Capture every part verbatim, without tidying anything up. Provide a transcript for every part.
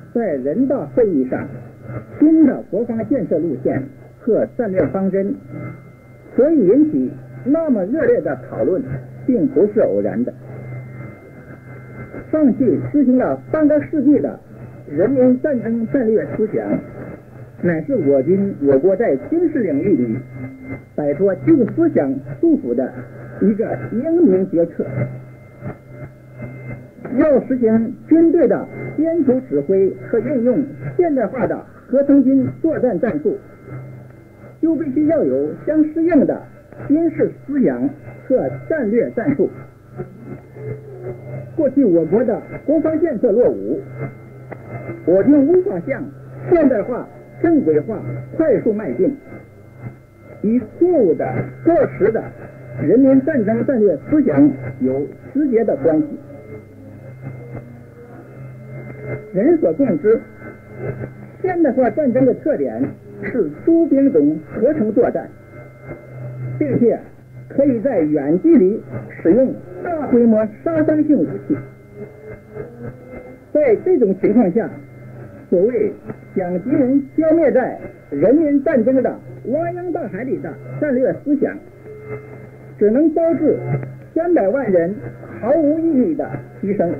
在人大会议上新的国防建设路线和战略方针，所以引起那么热烈的讨论，并不是偶然的。放弃实行了半个世纪的人民战争战略思想，乃是我军我国在军事领域里摆脱旧思想束缚的一个英明决策。要实行军队的编组指挥和运用现代化的合成军作战战术，就必须要有相适应的军事思想和战略战术。过去我国的国防建设落伍，我军无法向现代化、正规化快速迈进，与错误的、过时的人民战争战略思想有直接的关系。人所共知，现代化战争的特点是诸兵种合成作战，并且可以在远距离使用大规模杀伤性武器。在这种情况下，所谓将敌人消灭在人民战争的汪洋大海里的战略思想，只能导致千百万人毫无意义的牺牲。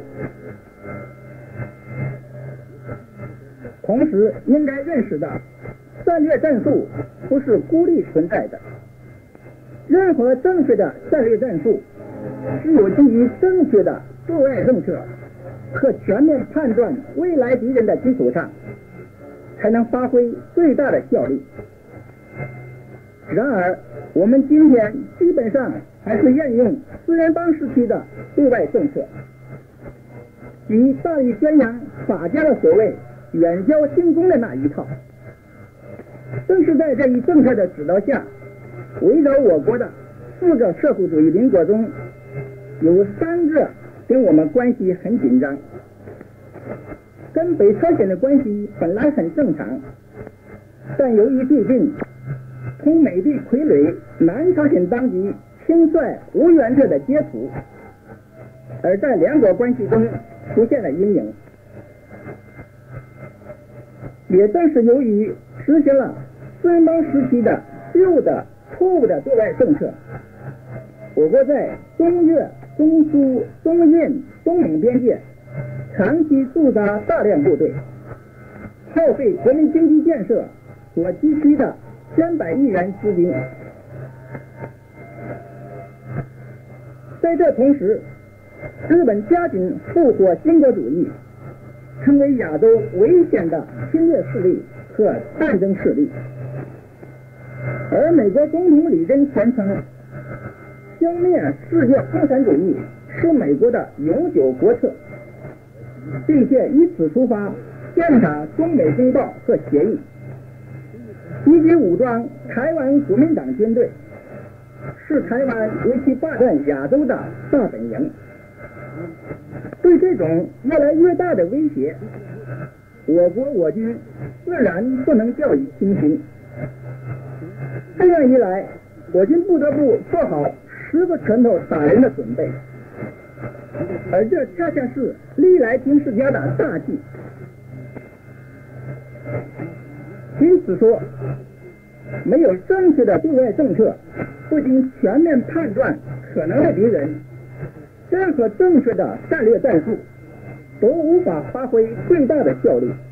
同时应该认识到，战略战术不是孤立存在的，任何正确的战略战术是有基于正确的对外政策和全面判断未来敌人的基础上，才能发挥最大的效力。然而我们今天基本上还是沿用四人帮时期的对外政策，即大力宣扬法家的所谓远交近攻的那一套。正是在这一政策的指导下，围绕我国的四个社会主义邻国中，有三个跟我们关系很紧张。跟北朝鲜的关系本来很正常，但由于最近同美帝傀儡南朝鲜当局轻率无原则的接触，而在两国关系中出现了阴影。也正是由于实行了四人帮时期的旧的错误的对外政策，我国在中越、中苏、中印、东盟边界长期驻扎大量部队，耗费国民经济建设所急需的千百亿元资金。在这同时，日本加紧复活军国主义，成为亚洲危险的侵略势力和战争势力。而美国总统里根宣称，消灭世界共产主义是美国的永久国策，并且以此出发践踏中美公报和协议，积极武装台湾国民党军队，视台湾为其霸占亚洲的大本营。对这种越来越大的威胁，我国我军自然不能掉以轻心。这样一来，我军不得不做好十个拳头打人的准备，而这恰恰是历来军事家的大忌。因此说，没有正确的对外政策，不经全面判断可能的敌人，任何正确的战略战术都无法发挥最大的效力。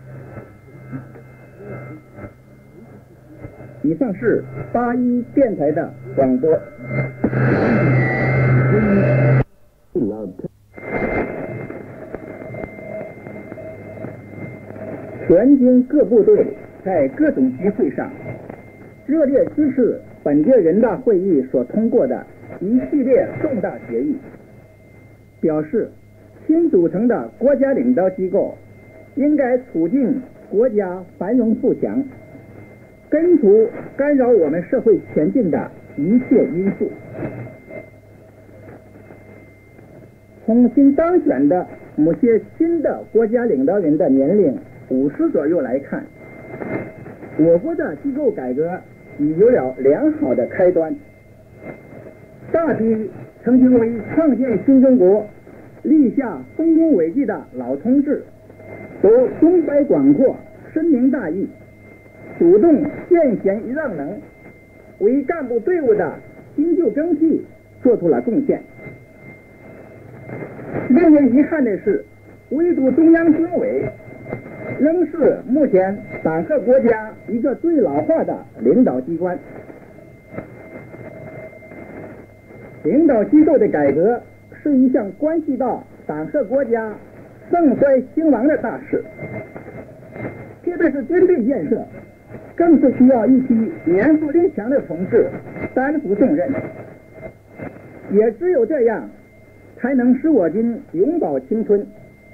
以上是八一电台的广播。全军各部队在各种集会上热烈支持本届人大会议所通过的一系列重大决议，表示新组成的国家领导机构应该促进国家繁荣富强，根除干扰我们社会前进的一切因素。从新当选的某些新的国家领导人的年龄五十左右来看，我国的机构改革已有了良好的开端。大批曾经为创建新中国立下丰功伟绩的老同志都胸怀广阔，深明大义，主动献贤让能，为干部队伍的新旧更替做出了贡献。令人遗憾的是，唯独中央军委仍是目前党和国家一个最老化的领导机关。领导机构的改革是一项关系到党和国家盛衰兴亡的大事，特别是军队建设，更是需要一批年富力强的同志担负重任。也只有这样，才能使我军永葆青春。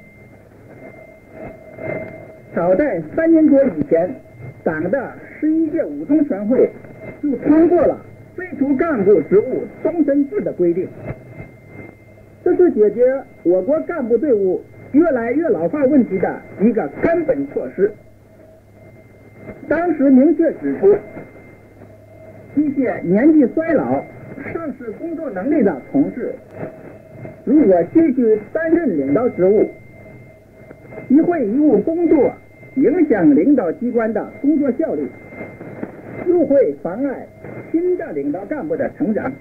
早在三年多以前，党的十一届五中全会就通过了废除干部职务终身制的规定，这是解决我国干部队伍越来越老化问题的一个根本措施。当时明确指出，一些年纪衰老、丧失工作能力的同志，如果继续担任领导职务，一会贻误工作，影响领导机关的工作效率，又会妨碍新的领导干部的成长。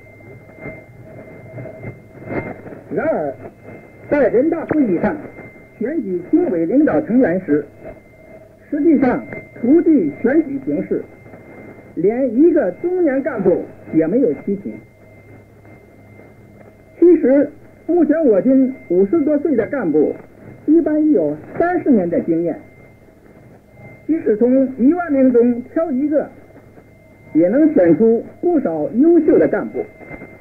然而，在人大会议上选举军委领导成员时，实际上图具选举形式，连一个中年干部也没有提起。其实，目前我军五十多岁的干部一般已有三十年的经验，即使从一万名中挑一个，也能选出不少优秀的干部。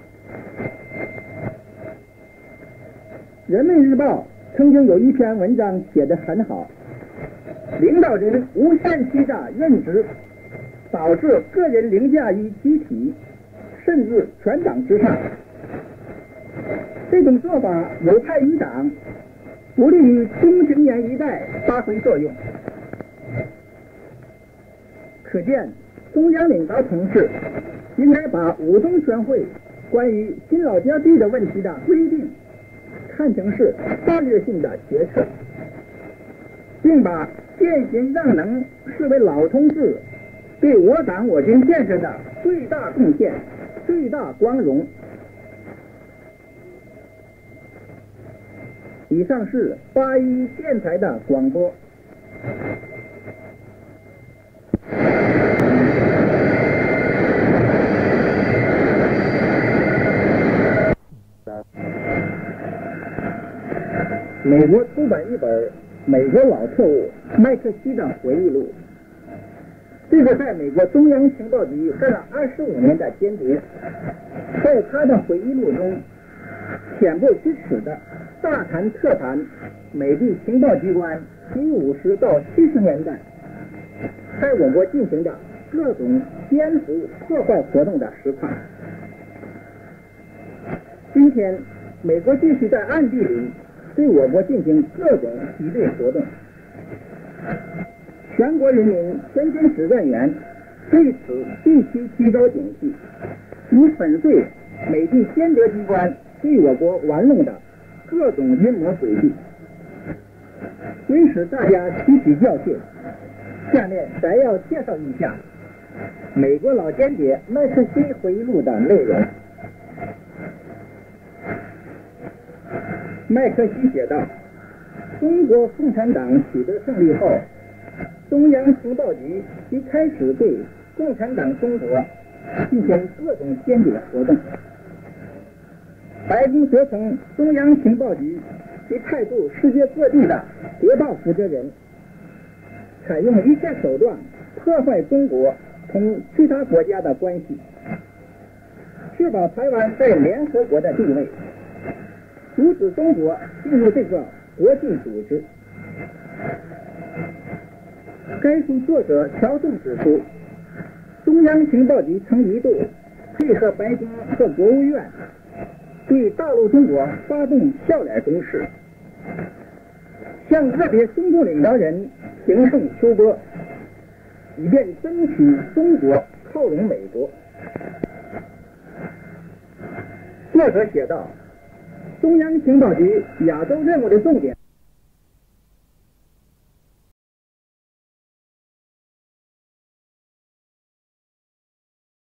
人民日报曾经有一篇文章写得很好，领导人无限期的任职，导致个人凌驾于集体，甚至全党之上。这种做法有害于党，不利于中青年一代发挥作用。可见，中央领导同志应该把五中全会关于新老交替的问题的规定看成是战略性的决策，并把献贤让能视为老同志对我党我军建设的最大贡献、最大光荣。以上是八一电台的广播。美国出版一本《美国老特务麦克西的回忆录》，这个在美国中央情报局干了二十五年的间谍，在他的回忆录中，恬不知耻的大谈特谈美帝情报机关于五十到七十年代在我国进行的各种颠覆破坏活动的实况。今天，美国继续在暗地里对我国进行各种敌对活动，全国人民天津使专员对此必须提高警惕，以粉碎美帝间谍机关对我国玩弄的各种阴谋诡计，为使大家吸取教训，下面咱要介绍一下美国老间谍麦克西回忆录的内容。麦克西写道：中国共产党取得胜利后，中央情报局即开始对共产党中国进行各种间谍活动。白宫责成中央情报局即派驻世界各地的谍报负责人，采用一切手段破坏中国同其他国家的关系，确保台湾在联合国的地位，阻止中国进入这个国际组织。该书作者乔顿指出，中央情报局曾一度配合白宫和国务院对大陆中国发动笑脸攻势，向个别中共领导人平胜秋波，以便争取中国靠拢美国。作者写道，中央情报局亚洲任务的重点